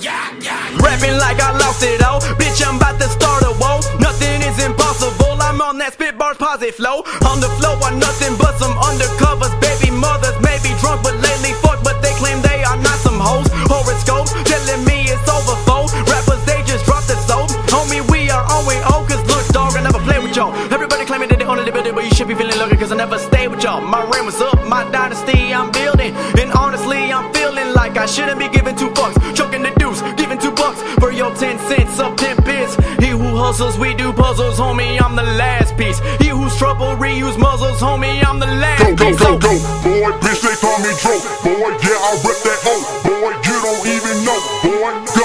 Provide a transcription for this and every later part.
Rapping like I lost it all. Bitch, I'm about to start a war. Nothing is impossible. I'm on that spit bars positive flow. On the flow are nothing but some undercovers. Baby mothers may be drunk but lately fucked, but they claim they are not some hoes. Horoscopes telling me it's over, foe. Rappers, they just dropped the soap. Homie, we are on way old. Cause look, dog, I never play with y'all. Everybody claiming that they own the building, but you should be feeling lucky cause I never stayed with y'all. My reign was up, my dynasty I'm building. And honestly, I'm feeling like I shouldn't be giving 2 fucks. Choking the deuce, giving $2 for your 10 cents up 10 bits. He who hustles, we do puzzles, homie, I'm the last piece. He who's trouble, reuse muzzles, homie, I'm the last piece. Go, boy, bitch, they call me Dro. Boy, yeah, I rip that O. Boy, you don't even know. Boy, go,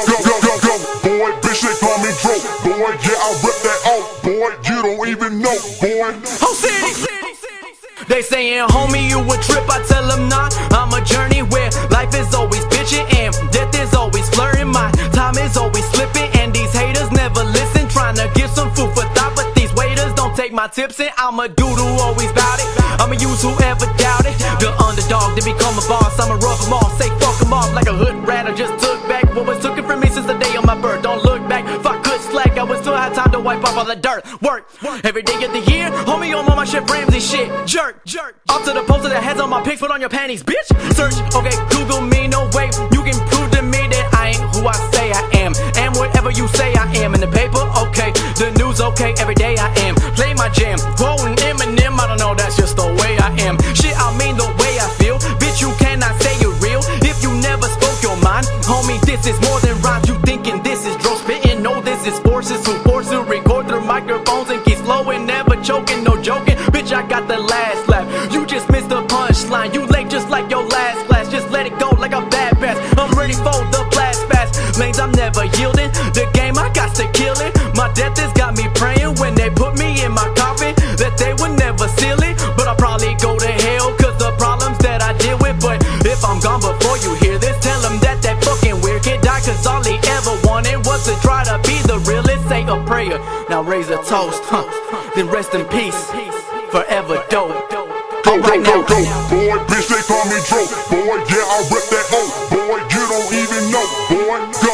boy, bitch, they call me Dro. Boy, yeah, I rip that O. Boy, you don't even know. Boy, whole city. They saying, homie, you a trip, I tell them not. I'm a journey where life is always bitching and death is always flirting. My time is always slipping and these haters never listen. Trying to give some food for thought, but these waiters don't take my tips. And I'm a dude who always bout it. I'ma use whoever doubt it. The underdog to become a boss, I'ma rub them off. Say fuck them off like a hood rat. I just took back what was taken from me since the day of my birth. Don't look back, if I could slack, I would still have time to wipe off all the dirt. Work every day of the year, homie, I'm on my Chef Ramsay shit. Jerk, up to the poster that has on my pics, put on your panties, bitch. Search, okay, Google me, no way. You can prove to me that I ain't who I say I am. And whatever you say I am. In the paper, okay, the news, okay, every day I am. Play my jam, quoting Eminem, I don't know, that's just the way I am. Shit, I mean the way I feel. Bitch, you cannot say you're real if you never spoke your mind. Homie, this is more than rhymes. You thinking this is Dro spitting? No, this is forces who force to record through microphones and keep flowing, never choking, no joking. Bitch, I got the last laugh. You just missed the punchline. You late just like your last class. Just let it go like a bad pass. I'm ready for the blast fast. Lanes, I'm never yielding. The game, I got to kill it. My death has got me praying when they put me in my coffin that they would never seal it. But I'll probably go to hell cause the problems that I deal with. But if I'm gone before you hear this, tell them that that fucking weird kid died cause all he ever wanted was to try to be the realest. Say a prayer, now raise a toast, then rest in peace, forever dope. Go, boy, bitch, they call me Dro. Boy, yeah, I rip that O. Boy, you don't even know. Boy, go,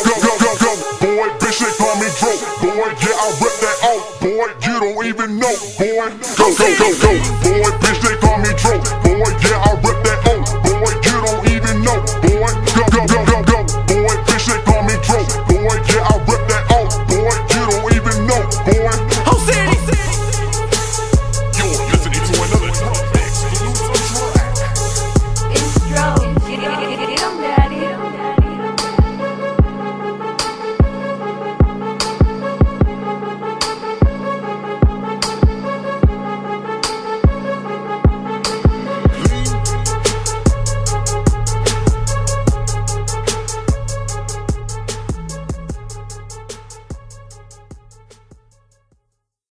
boy, bitch, they call me Dro. Boy, yeah, I rip that O. Boy, you don't even know. Boy, go, boy,